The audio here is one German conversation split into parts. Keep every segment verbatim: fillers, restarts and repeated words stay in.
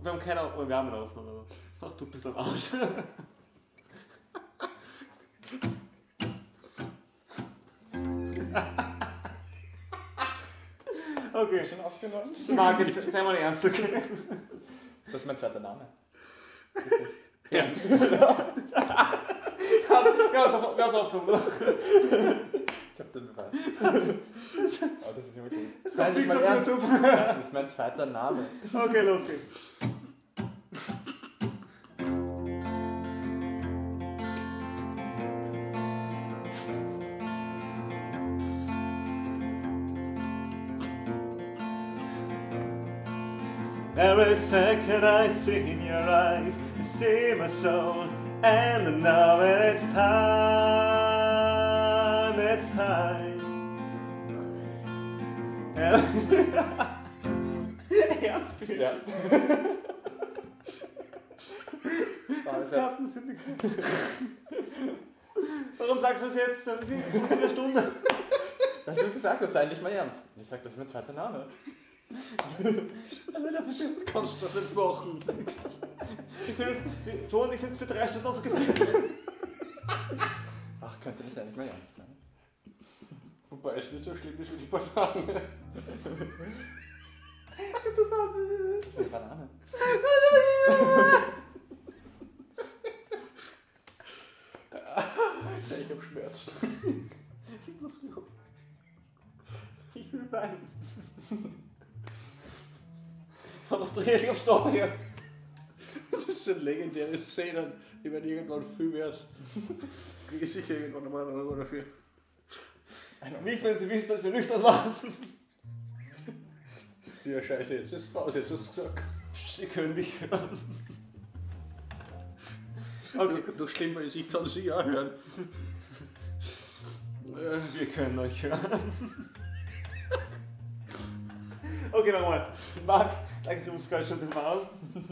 Wir haben keine Aufnahme, wir haben eine Aufnahme, aber ach du bist am Arsch. Okay. Schon ausgenommen? Marc, jetzt sei mal ernst, okay? Das ist mein zweiter Name. Ernst? Ja, wir haben es aufgenommen. Ich hab den Beweis. Oh, das ist immer gut. Das kommt ist, nicht nichts mal auf ernst. YouTube. Das ist mein zweiter Name. Okay, los geht's. Every second I see in your eyes, I see my soul, and now it's time, it's time. Ernst? Ja. Oh, das heißt, Warum sagst du es jetzt? Wir sind in einer Stunde. weil du gesagt hast, sei nicht mal ernst. Und ich sag, das ist mein zweiter Name. Aber dafür kannst du das nicht machen. Ich bin jetzt, Joe und ich sind jetzt für drei Stunden so gefühlt. Ach, könnte nicht eigentlich mal ernst sein. Wobei es nicht so schlimm ist wie die Banane. Das ist eine Banane. Ich hab Schmerzen. Ich will weinen. Warum drehe ich auf Stopp hier? Das ist eine legendäre Szene, die werden irgendwann viel wert. Kriege ich sicher irgendwann nochmal einen Euro dafür. Nicht, wenn sie wissen, dass wir nüchtern waren. Ja, scheiße, jetzt ist es raus, jetzt hast du es gesagt. Sie können mich hören. Okay. Doch schlimmer ist, ich kann sie auch hören. Äh, Wir können euch hören. Okay, nochmal. Marc, danke, du musst gleich schon den Mal.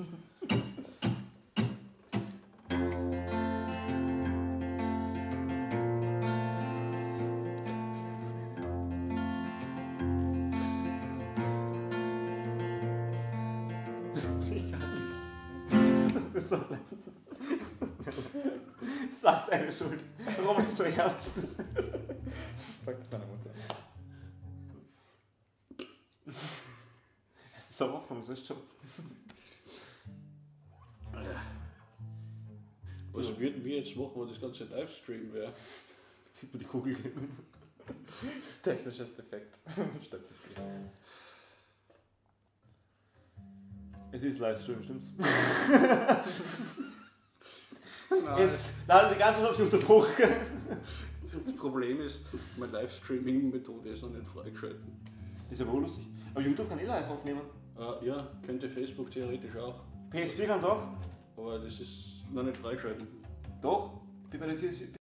Ich kann nicht. Das ist so leid. Das ist deine Schuld. Warum bist du ernst? Fragt es meine Mutter. Es ist so aufgenommen, so ist schon. Was würden wir jetzt machen, wo das ganze Livestream wäre? Über die Kugel gehen. Technisches Defekt. Statistieren. Es ist Livestream, stimmt's? Nein, Es ladet die ganze Zeit auf YouTube hoch. das Problem ist, meine Livestreaming-Methode ist noch nicht freigeschalten. Das ist ja wohl lustig. Aber YouTube kann eh live aufnehmen. Äh, ja, könnte Facebook theoretisch auch. P S vier kann es auch. Aber das ist noch nicht freigeschalten. Doch. Ich bin bei der P S vier.